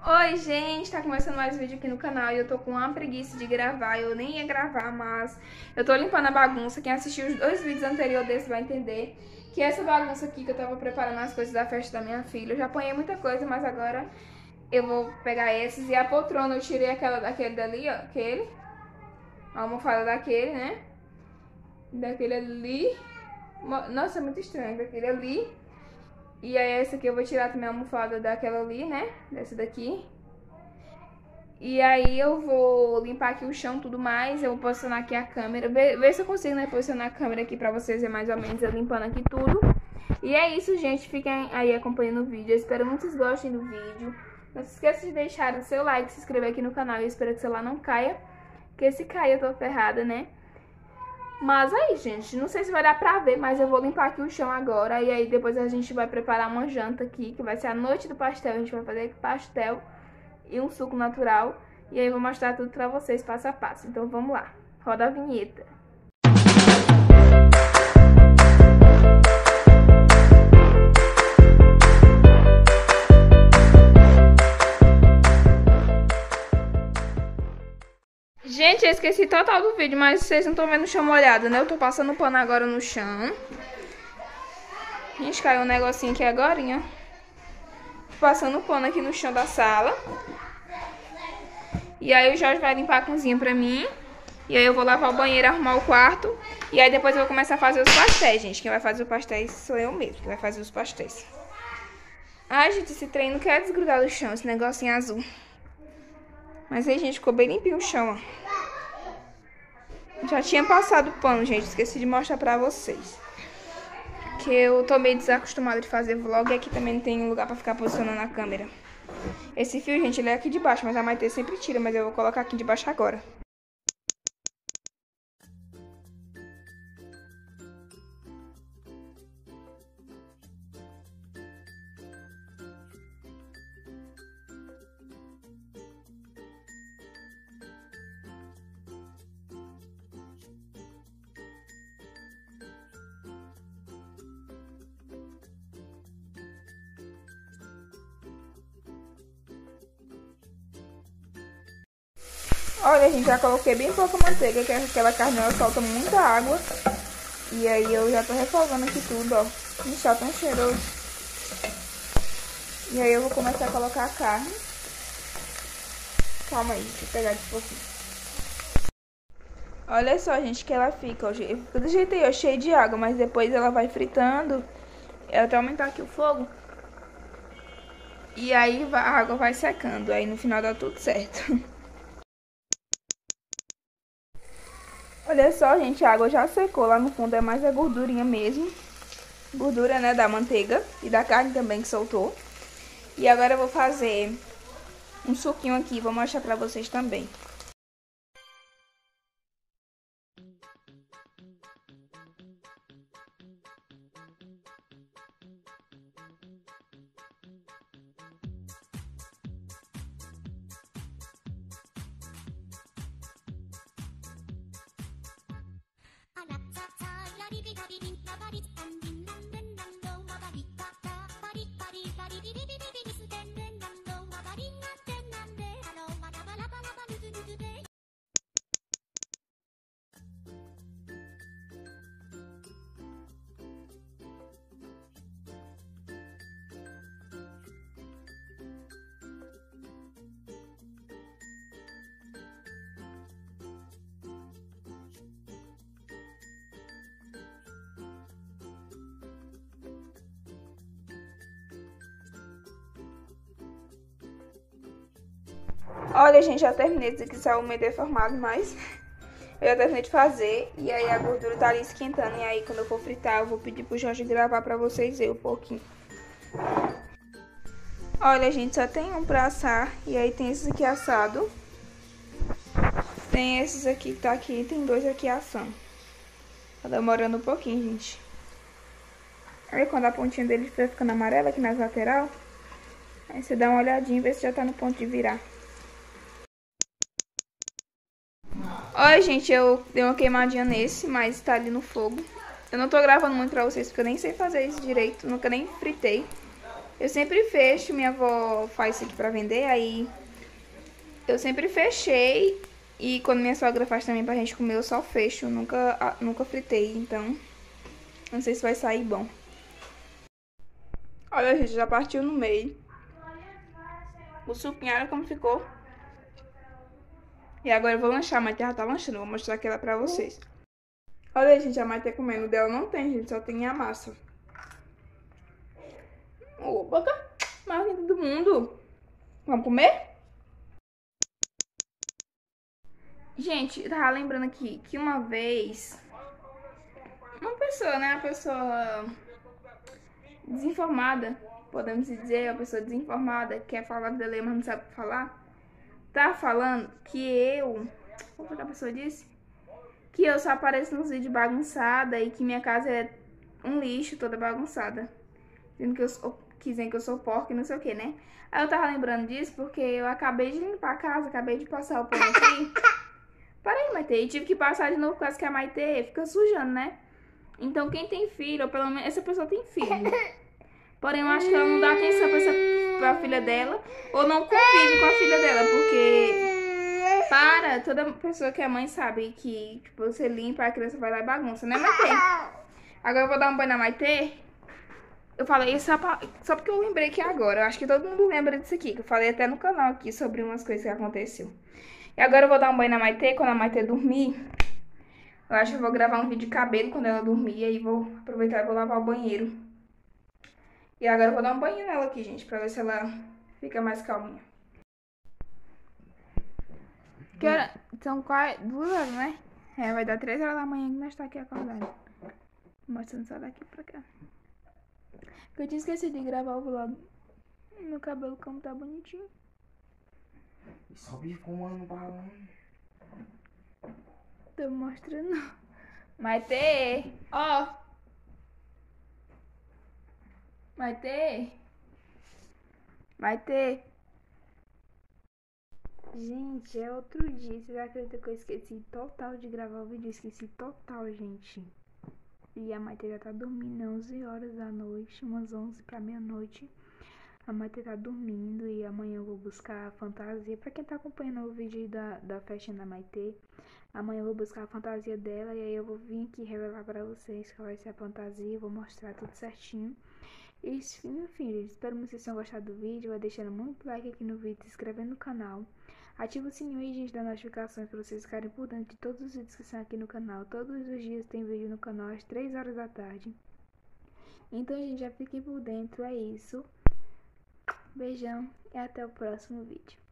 Oi gente, tá começando mais um vídeo aqui no canal e eu tô com uma preguiça de gravar. Eu nem ia gravar, mas eu tô limpando a bagunça. Quem assistiu os dois vídeos anteriores desse vai entender que essa bagunça aqui que eu tava preparando as coisas da festa da minha filha. Eu já apanhei muita coisa, mas agora eu vou pegar esses. E a poltrona eu tirei aquela daquele dali, ó, aquele. A almofada daquele, né? Daquele ali. Nossa, é muito estranho, daquele ali. E aí essa aqui eu vou tirar também a almofada daquela ali, né? Dessa daqui. E aí eu vou limpar aqui o chão e tudo mais. Eu vou posicionar aqui a câmera. Ver se eu consigo, né, posicionar a câmera aqui pra vocês verem mais ou menos eu limpando aqui tudo. E é isso, gente. Fiquem aí acompanhando o vídeo. Eu espero muito que vocês gostem do vídeo. Não se esqueça de deixar o seu like, se inscrever aqui no canal. Eu espero que o celular não caia. Porque se cair eu tô ferrada, né? Mas aí, gente, não sei se vai dar pra ver, mas eu vou limpar aqui o chão agora. E aí depois a gente vai preparar uma janta aqui, que vai ser a noite do pastel. A gente vai fazer pastel e um suco natural. E aí eu vou mostrar tudo pra vocês passo a passo. Então vamos lá, roda a vinheta. Gente, eu esqueci total do vídeo, mas vocês não estão vendo o chão molhado, né? Eu tô passando pano agora no chão. Gente, caiu um negocinho aqui agora, ó. Tô passando pano aqui no chão da sala. E aí o Jorge vai limpar a cozinha pra mim. E aí eu vou lavar o banheiro, arrumar o quarto. E aí depois eu vou começar a fazer os pastéis, gente. Quem vai fazer os pastéis sou eu mesmo, que vai fazer os pastéis. Ai, gente, esse trem não quer desgrudar do chão, esse negocinho azul. Mas aí, gente, ficou bem limpinho o chão, ó. Já tinha passado o pano, gente. Esqueci de mostrar pra vocês. Que eu tô meio desacostumada de fazer vlog. E aqui também não tem lugar pra ficar posicionando a câmera. Esse fio, gente, ele é aqui de baixo. Mas a Maitê sempre tira. Mas eu vou colocar aqui de baixo agora. Olha, gente, já coloquei bem pouca manteiga, que aquela carne ela solta muita água. E aí eu já tô refogando aqui tudo, ó. Ixi, tá tão cheiroso. E aí eu vou começar a colocar a carne. Calma aí, deixa eu pegar de pouquinho. Olha só, gente, que ela fica, ó. Fica do jeito aí, ó, cheio de água. Mas depois ela vai fritando. Ela até aumentar aqui o fogo. E aí a água vai secando. Aí no final dá tudo certo. Olha só, gente, a água já secou. Lá no fundo é mais a gordurinha mesmo. Gordura, né, da manteiga e da carne também que soltou. E agora eu vou fazer um suquinho aqui. Vou mostrar pra vocês também. Olha, gente, já terminei. Isso aqui saiu meio deformado, mas eu já terminei de fazer. E aí a gordura tá ali esquentando. E aí quando eu for fritar, eu vou pedir pro Jorge gravar pra vocês verem um pouquinho. Olha, gente, só tem um pra assar. E aí tem esses aqui assado. Tem esses aqui que tá aqui. Tem dois aqui assando. Tá demorando um pouquinho, gente. Aí quando a pontinha dele vai ficando amarela aqui nas lateral, aí você dá uma olhadinha e vê se já tá no ponto de virar. Olha, gente, eu dei uma queimadinha nesse, mas tá ali no fogo. Eu não tô gravando muito pra vocês, porque eu nem sei fazer isso direito. Nunca nem fritei. Eu sempre fecho, minha avó faz isso aqui pra vender, aí eu sempre fechei. E quando minha sogra faz também pra gente comer, eu só fecho, nunca fritei, então não sei se vai sair bom. Olha, gente, já partiu no meio. O supinho, olha como ficou. E agora eu vou lanchar, a Maite já tá lanchando, vou mostrar aquela pra vocês. Olha, gente, a Maite comendo, o dela não tem, gente, só tem a massa. Ô, boca, mais linda do mundo. Vamos comer? Gente, eu tava lembrando aqui que uma vez uma pessoa, né, uma pessoa desinformada, podemos dizer, uma pessoa desinformada, quer falar do lema, mas não sabe falar, tá falando que como foi que a pessoa disse? Que eu só apareço nos vídeos bagunçada e que minha casa é um lixo, toda bagunçada. Dizendo que eu sou porca e não sei o que, né? Aí eu tava lembrando disso porque eu acabei de limpar a casa, acabei de passar o pano aqui. Parei, Maite, e tive que passar de novo por causa que a Maite fica sujando, né? Então quem tem filho, ou pelo menos essa pessoa tem filho. Porém, eu acho que ela não dá atenção pra filha dela, ou não convive com a filha dela, porque toda pessoa que é mãe sabe que tipo, você limpa, a criança vai lá e bagunça, né, Maite? Agora eu vou dar um banho na Maite. Eu falei isso só porque eu lembrei que agora. Eu acho que todo mundo lembra disso aqui, que eu falei até no canal aqui sobre umas coisas que aconteceu. E agora eu vou dar um banho na Maite, quando a Maite dormir. Eu acho que eu vou gravar um vídeo de cabelo quando ela dormir, e aí vou aproveitar e vou lavar o banheiro. E agora eu vou dar um banho nela aqui, gente, pra ver se ela fica mais calminha. Que hora? São quase 2 horas, né? É, vai dar 3 horas da manhã que nós tá aqui acordados. Mostrando só daqui pra cá. Porque eu tinha esquecido de gravar o vlog. Meu cabelo como tá bonitinho. Sobe fumando balão. Tô mostrando. Maite! Ó! Maite! Maite! Gente, é outro dia. Vocês acreditam que eu esqueci total de gravar o vídeo? Esqueci total, gente. E a Maite já tá dormindo, 11 horas da noite, umas 11 pra meia-noite. A Maite tá dormindo e amanhã eu vou buscar a fantasia. Pra quem tá acompanhando o vídeo da festinha da Maite, amanhã eu vou buscar a fantasia dela e aí eu vou vir aqui revelar pra vocês qual vai ser a fantasia. Vou mostrar tudo certinho. E enfim, gente, espero que vocês tenham gostado do vídeo. Vai deixando muito like aqui no vídeo, se inscrevendo no canal. Ativa o sininho aí, gente, das notificações pra vocês ficarem por dentro de todos os vídeos que estão aqui no canal. Todos os dias tem vídeo no canal às 3 horas da tarde. Então, gente, já fiquem por dentro. É isso. Beijão e até o próximo vídeo.